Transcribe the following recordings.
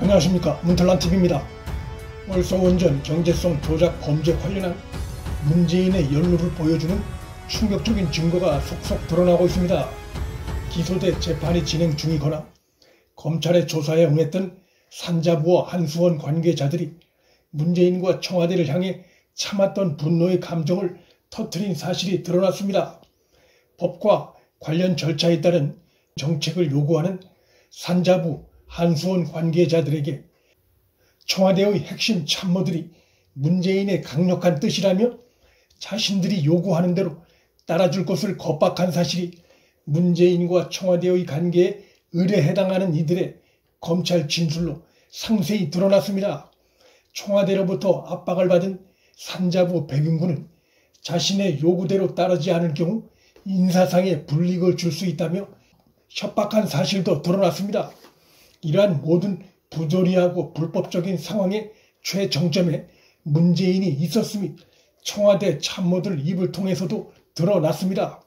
안녕하십니까, 문탈란TV입니다. 월성원전 경제성 조작 범죄 관련한 문재인의 연루를 보여주는 충격적인 증거가 속속 드러나고 있습니다. 기소돼 재판이 진행 중이거나 검찰의 조사에 응했던 산자부와 한수원 관계자들이 문재인과 청와대를 향해 참았던 분노의 감정을 터뜨린 사실이 드러났습니다. 법과 관련 절차에 따른 정책을 요구하는 산자부, 한수원 관계자들에게 청와대의 핵심 참모들이 문재인의 강력한 뜻이라며 자신들이 요구하는 대로 따라줄 것을 겁박한 사실이 문재인과 청와대의 관계에 의뢰해당하는 이들의 검찰 진술로 상세히 드러났습니다. 청와대로부터 압박을 받은 산자부 백윤구는 자신의 요구대로 따르지 않을 경우 인사상의 불이익을 줄 수 있다며 협박한 사실도 드러났습니다. 이러한 모든 부조리하고 불법적인 상황의 최정점에 문재인이 있었음이 청와대 참모들 입을 통해서도 드러났습니다.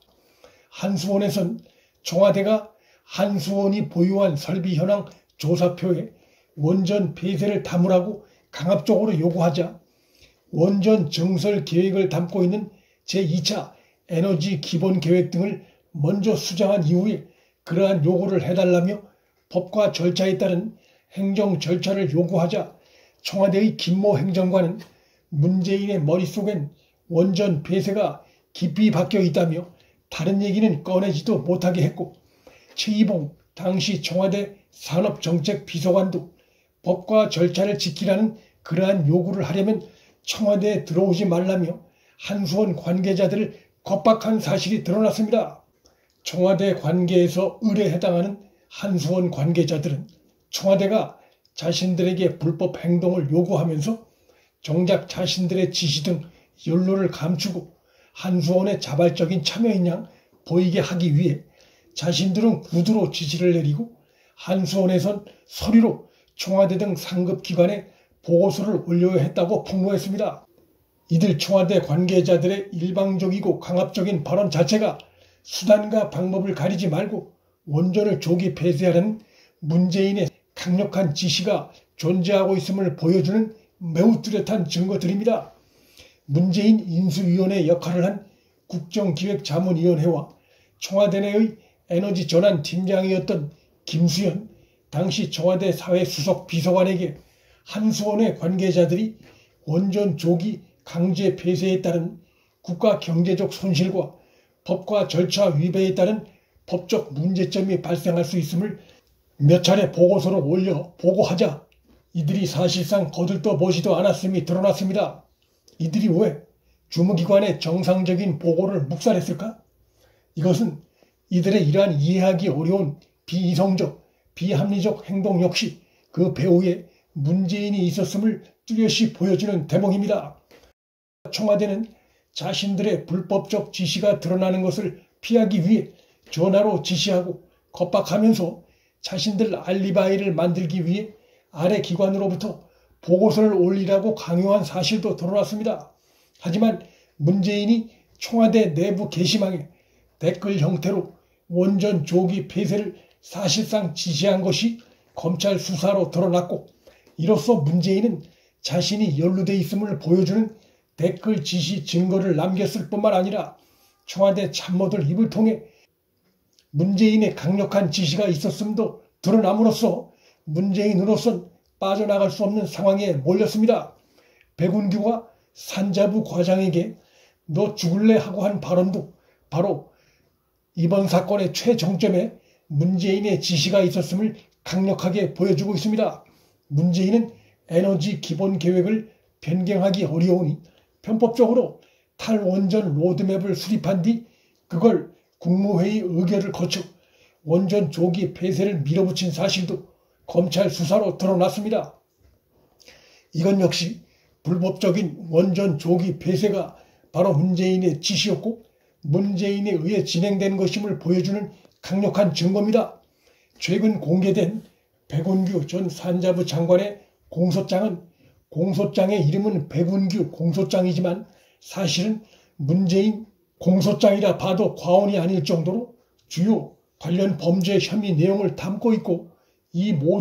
한수원에선 청와대가 한수원이 보유한 설비 현황 조사표에 원전 폐쇄를 담으라고 강압적으로 요구하자 원전 증설 계획을 담고 있는 제2차 에너지 기본 계획 등을 먼저 수정한 이후에 그러한 요구를 해달라며 법과 절차에 따른 행정 절차를 요구하자 청와대의 김모 행정관은 문재인의 머릿속엔 원전 폐쇄가 깊이 박혀 있다며 다른 얘기는 꺼내지도 못하게 했고, 최이봉 당시 청와대 산업정책비서관도 법과 절차를 지키라는 그러한 요구를 하려면 청와대에 들어오지 말라며 한수원 관계자들을 겁박한 사실이 드러났습니다. 청와대 관계에서 의뢰에 해당하는 한수원 관계자들은 청와대가 자신들에게 불법 행동을 요구하면서 정작 자신들의 지시 등 연루를 감추고 한수원의 자발적인 참여인 양 보이게 하기 위해 자신들은 구두로 지시를 내리고 한수원에선 서류로 청와대 등 상급기관에 보고서를 올려야 했다고 폭로했습니다. 이들 청와대 관계자들의 일방적이고 강압적인 발언 자체가 수단과 방법을 가리지 말고 원전을 조기 폐쇄하라는 문재인의 강력한 지시가 존재하고 있음을 보여주는 매우 뚜렷한 증거들입니다. 문재인 인수위원회 역할을 한 국정기획자문위원회와 청와대 내의 에너지 전환 팀장이었던 김수현 당시 청와대 사회수석 비서관에게 한수원의 관계자들이 원전 조기 강제 폐쇄에 따른 국가 경제적 손실과 법과 절차 위배에 따른 법적 문제점이 발생할 수 있음을 몇 차례 보고서를 올려 보고하자 이들이 사실상 거들떠보지도 않았음이 드러났습니다. 이들이 왜 주무기관의 정상적인 보고를 묵살했을까? 이것은 이들의 이러한 이해하기 어려운 비이성적, 비합리적 행동 역시 그 배후에 문재인이 있었음을 뚜렷이 보여주는 대목입니다. 청와대는 자신들의 불법적 지시가 드러나는 것을 피하기 위해 전화로 지시하고 겁박하면서 자신들 알리바이를 만들기 위해 아래 기관으로부터 보고서를 올리라고 강요한 사실도 드러났습니다. 하지만 문재인이 청와대 내부 게시망에 댓글 형태로 원전 조기 폐쇄를 사실상 지시한 것이 검찰 수사로 드러났고, 이로써 문재인은 자신이 연루돼 있음을 보여주는 댓글 지시 증거를 남겼을 뿐만 아니라 청와대 참모들 입을 통해 문재인의 강력한 지시가 있었음도 드러남으로써 문재인으로선 빠져나갈 수 없는 상황에 몰렸습니다. 백운규가 산자부 과장에게 너 죽을래 하고 한 발언도 바로 이번 사건의 최정점에 문재인의 지시가 있었음을 강력하게 보여주고 있습니다. 문재인은 에너지 기본 계획을 변경하기 어려우니 편법적으로 탈원전 로드맵을 수립한 뒤 그걸 국무회의 의결을 거쳐 원전 조기 폐쇄를 밀어붙인 사실도 검찰 수사로 드러났습니다. 이건 역시 불법적인 원전 조기 폐쇄가 바로 문재인의 지시였고 문재인에 의해 진행된 것임을 보여주는 강력한 증거입니다. 최근 공개된 백운규 전 산자부 장관의 공소장은 공소장의 이름은 백운규 공소장이지만 사실은 문재인 공소장이라 봐도 과언이 아닐 정도로 주요 관련 범죄 혐의 내용을 담고 있고 이 모두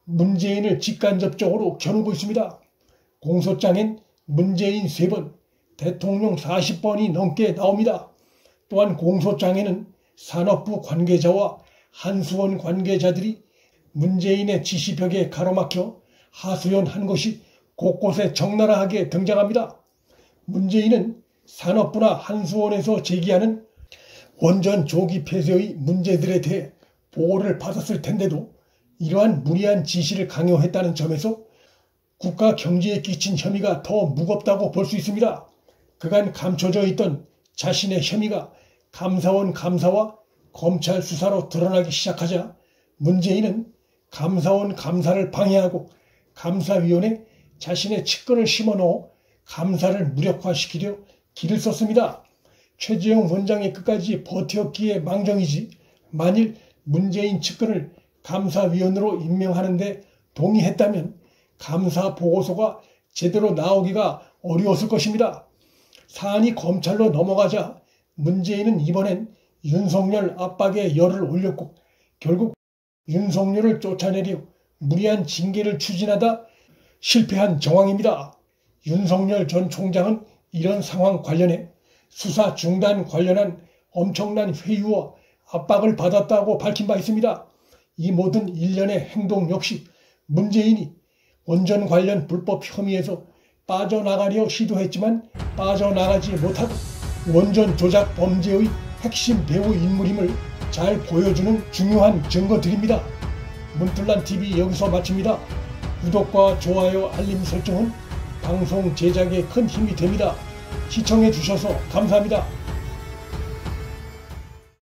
문재인을 직간접적으로 겨누고 있습니다. 공소장엔 문재인 3번, 대통령 40번이 넘게 나옵니다. 또한 공소장에는 산업부 관계자와 한수원 관계자들이 문재인의 지시벽에 가로막혀 하소연한 것이 곳곳에 적나라하게 등장합니다. 문재인은 산업부나 한수원에서 제기하는 원전 조기 폐쇄의 문제들에 대해 보고를 받았을 텐데도 이러한 무리한 지시를 강요했다는 점에서 국가 경제에 끼친 혐의가 더 무겁다고 볼 수 있습니다. 그간 감춰져 있던 자신의 혐의가 감사원 감사와 검찰 수사로 드러나기 시작하자 문재인은 감사원 감사를 방해하고 감사위원회 자신의 측근을 심어넣어 감사를 무력화시키려 길을 썼습니다. 최재형 원장이 끝까지 버텼기에 망정이지 만일 문재인 측근을 감사위원으로 임명하는 데 동의했다면 감사 보고서가 제대로 나오기가 어려웠을 것입니다. 사안이 검찰로 넘어가자 문재인은 이번엔 윤석열 압박에 열을 올렸고 결국 윤석열을 쫓아내려 무리한 징계를 추진하다 실패한 정황입니다. 윤석열 전 총장은 이런 상황 관련해 수사 중단 관련한 엄청난 회유와 압박을 받았다고 밝힌 바 있습니다. 이 모든 일련의 행동 역시 문재인이 원전 관련 불법 혐의에서 빠져나가려 시도했지만 빠져나가지 못하고 원전 조작 범죄의 핵심 배후 인물임을 잘 보여주는 중요한 증거들입니다. 문틀란TV 여기서 마칩니다. 구독과 좋아요, 알림 설정은 방송 제작에 큰 힘이 됩니다. 시청해 주셔서 감사합니다.